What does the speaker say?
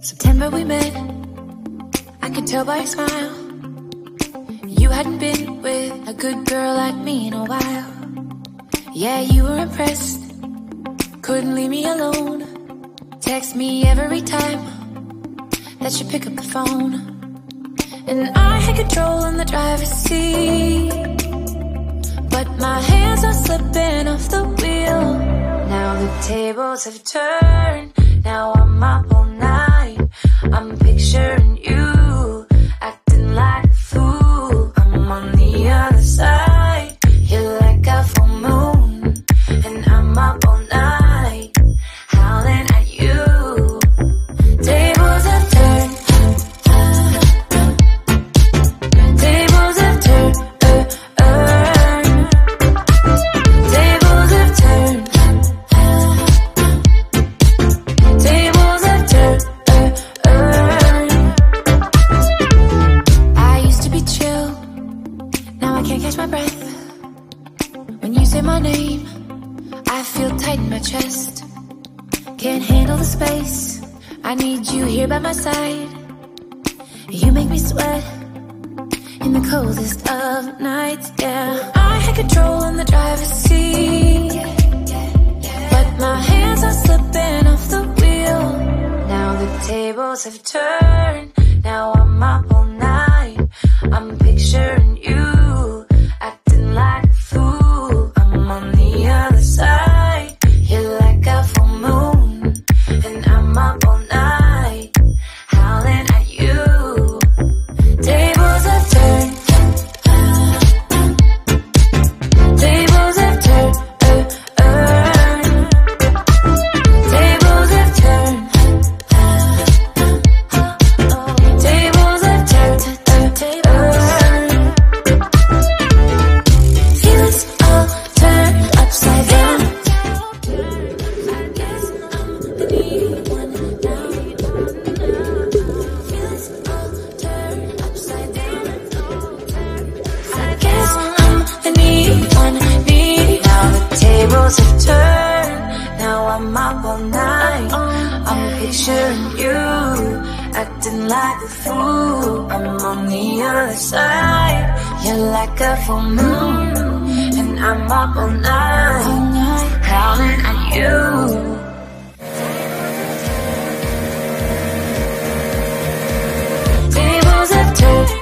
September we met, I could tell by your smile. You hadn't been with a good girl like me in a while. Yeah, you were impressed, couldn't leave me alone. Text me every time that you pick up the phone. And I had control in the driver's seat, but my hands are slipping off the wheel. Now the tables have turned, now I'm up all night. I'm picturing you, acting like a fool. I'm on the other side, you're like a full moon. And I'm up all night, howling at you. Tables have turned, tables have turned, tables have turned, tables have turned. I used to be chill, now I can't catch my breath. When you say my name, I feel tight in my chest. Can't handle the space, I need you here by my side. You make me sweat in the coldest of nights, yeah. I had control in the driver's seat, but my hands are slipping off the wheel. Now the tables have turned, now I'm up all night. I'm picturing you, acting like a fool. I'm on the other side, you're like a full moon. And I'm up all night, howling at you. Tables have turned, tables have turned, tables have turned, tables have turned, feelings all turned upside down. I guess I'm the needy one now. Feelings all turned upside down. I guess I'm the needy one, needy. Now the tables have turned, now I'm up all night. I'm picturing you, acting like a fool. I'm on the other side, you're like a full moon. And I'm up all night, howling at you. Tables have turned,